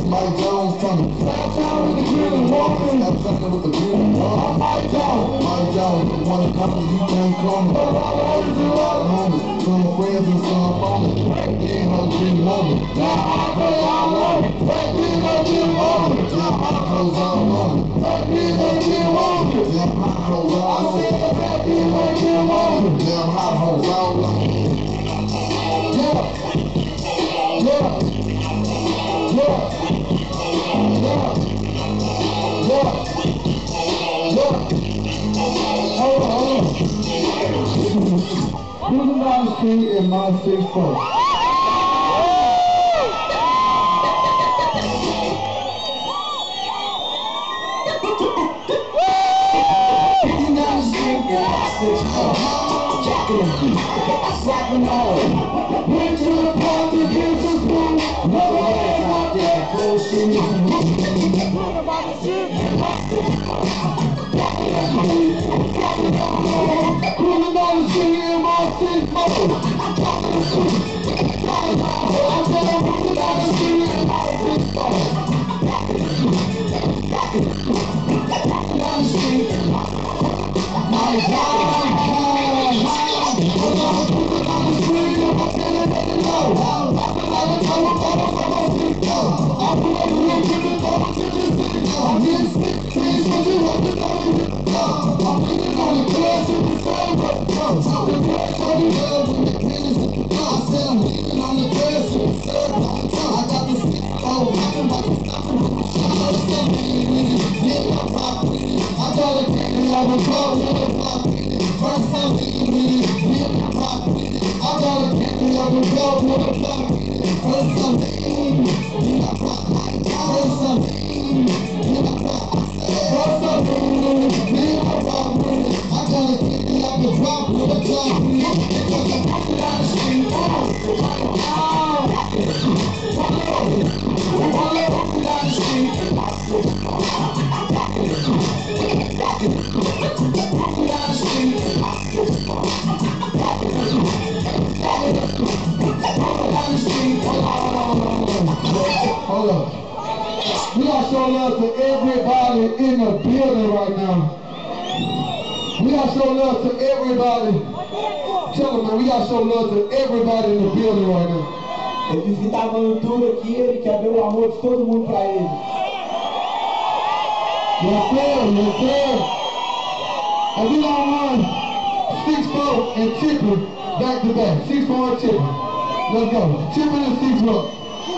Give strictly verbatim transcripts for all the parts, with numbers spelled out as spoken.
Mike Jones coming. Mike Jones with the green woman. I'm something with the green woman. Mike Jones. Mike Jones, the one that comes, you can't come. A lot of homies, a lot of homies. Some friends and some phonies. He ain't no green woman. Now I play all on it. He ain't no green woman. Now I close all on it. He ain't no green woman. Now I close all on it. He ain't no green woman. Now I close all on it. Yeah. Yeah. Yeah. Yeah. Yeah. Yeah. Hold on, hold on. Cruising down the street in my six four. Cruising down the street in my six four. Jacking them feet, slapping all. Went to the park to get some food. No hands out there, close to me. Cruising down the street in my six four. I'm saying cruising down the street in my six four. Down the street in my my God, hold up. We gotta show love to everybody in the building right now. We gotta show love to everybody. Tell them, man, we gotta show love to everybody in the building right now. Ele disse que estava no tudo aqui, ele quer ver o amor de todo mundo pra ele. Yes, sir, yes, sir. And we gonna run six four and Tipper back to back. six four and Tipper. Let's go. Tipper and six four.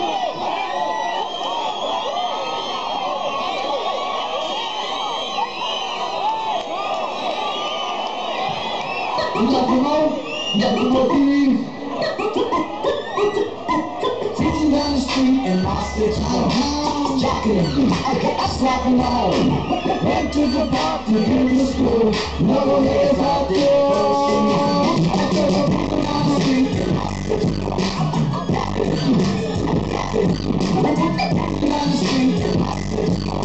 We got some more? We got some more T Vs? Teaching down the street in my six four. Jacking them feet, slapping all. Went to the park to get to school. No hands out there, close to me. Teaching down the street in my six four. Teaching down the street in my six four.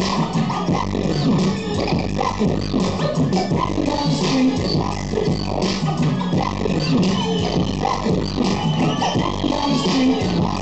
Teaching down the street in my six four. Down the street in my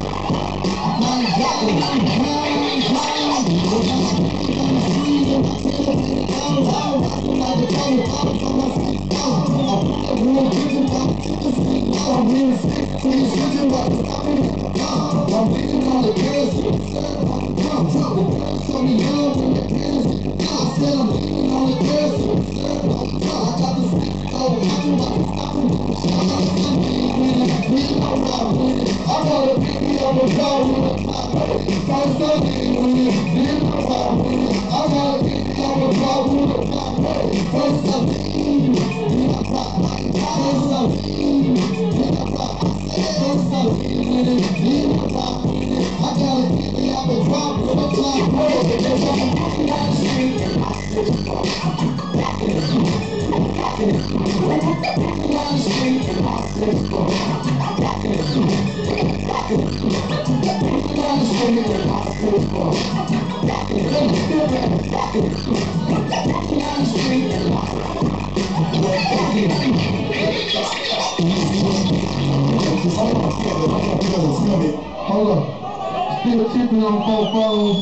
Hold up. Still Tipper on four fours.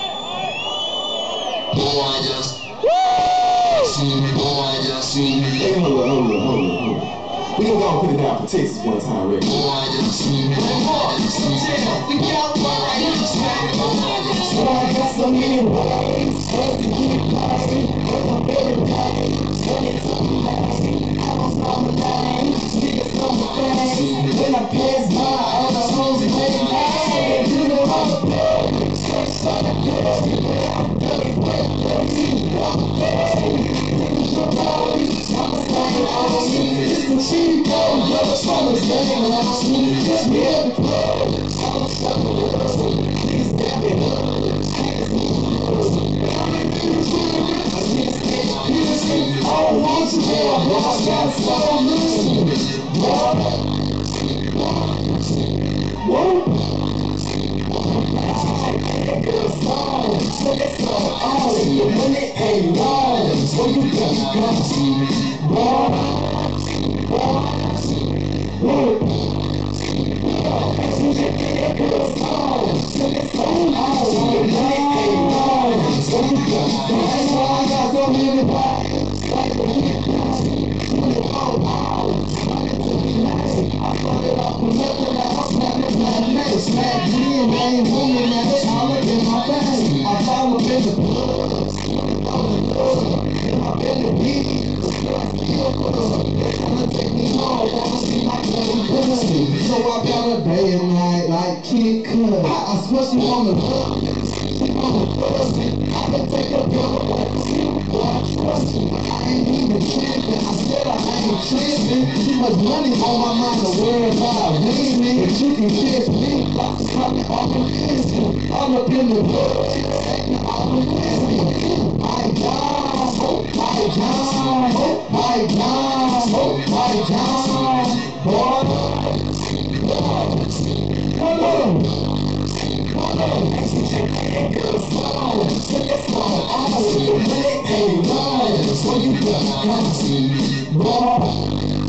Boy, I just see me. Boy, I just see me. Hey, hold up, hold up, hold up, hold up. We gonna go and put it down for Texas one time, Rick. Boy, I just see me. Boy, I just see me. We got one right here. So I got so many ways, ways to keep playing. With my baby days, when it's on the lane. I don't know my name, niggas know my face. When I pass by, all the hoes play hey, do the whole thing. Sex on the girl, I'm dirty, wet, dirty, I'm dirty. Niggas your body, I'ma stay on me. It's the cheap girl, yo, it's from the game on me. Just me at the club, I'm stuck in the world. Niggas damn it up. I don't want you there, but I got so many. What? What? Good song, so that's all on. The money ain't long, so you can come see me. What? What? Good song, so that's all on. The money ain't long, so you can come see me. That's why I got so many bodies. I started off with nothing, now I'm snapping my neck. Smack me and I ain't moving, now they all up in my face. I fall up in the blood, I'm in love, and I'm in the beat. The girls feel good, they wanna take me home, wanna see my bloody pussy. So I got a day and night like Kid Cudi. I especially on the hook, on the pussy. I can take a girl away from you, boy, I trust you. I ain't even tripping, I said I ain't tripping. Too much money on my mind to worry about winning. If you can kiss me, like something off the business. All up in the hood, taking all the business. My God, oh my God, oh my God, oh my God, boy, boy, come on. Good song, take a song, oh, the money ain't long, so you can come see me, boy.